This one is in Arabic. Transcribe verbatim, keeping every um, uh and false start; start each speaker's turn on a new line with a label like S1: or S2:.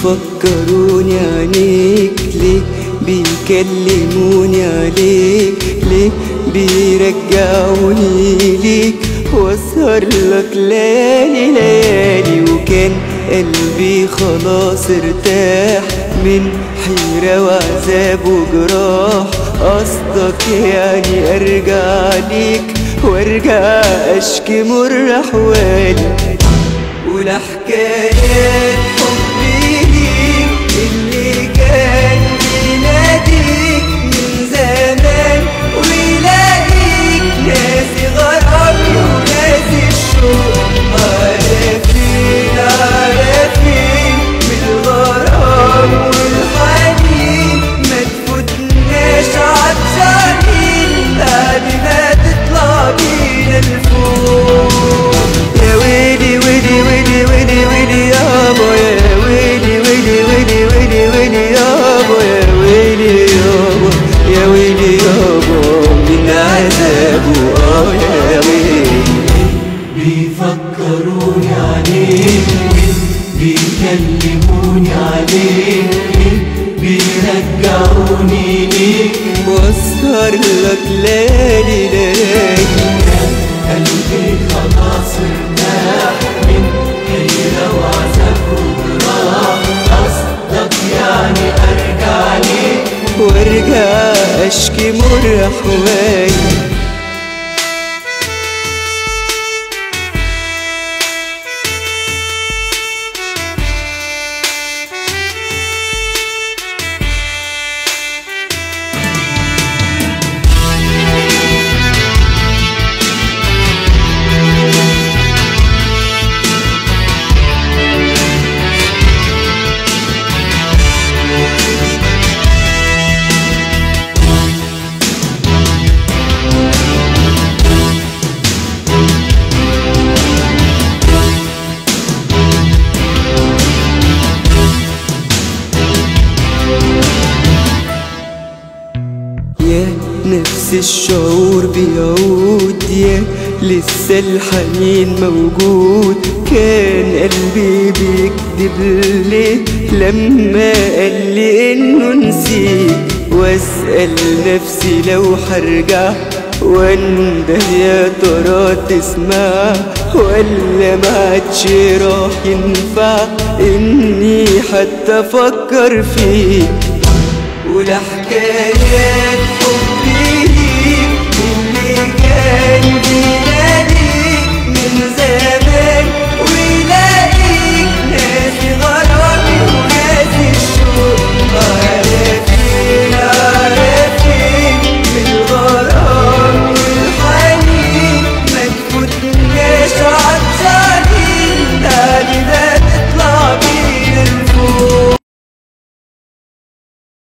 S1: بيفكروني عنيك ليه، بيكلموني عليك ليه، بيرجعوني ليك واسهر لك ليالي ليالي. وكان قلبي خلاص ارتاح من حيرة وعذاب وجراح، قصدك يعني ارجع ليك وارجع اشكي مر احوالي ولحكايات حبي ليك اللي كان بيناديك من زمان، ويلاقيك ناسي غرامي وناسي الشوق. على فين على فين بالغرام والحنين، ما تفوتناش عطشانين بعد ما تطلع بينا لفوق. يا ويلي ويلي ويلي ويلي ويلي يابا، يا ويلي ويلي ويلي ويلي ويلي يابا، يا ويلي يابا، يا ويلي يابا من عذابه. اه يا ويلي.
S2: بيفكروني عليك، بيكلموني عليك، بيرجعوني ليك
S1: واسهر لك ليالي ليالي.
S2: قلبي خلاص ارتاح من حيرة وعذاب وجراح، قصدك يعني ارجع ليك
S1: وارجع اشكي مر احوالي. يا نفس الشعور بيعود، يا لسه الحنين موجود. كان قلبي بيكدب ليه لما قال لي انه نسيت، واسأل نفسي لو هرجع وانده يا ترى تسمع، ولا ما عادش راح ينفع اني حتى افكر فيك ولحكايات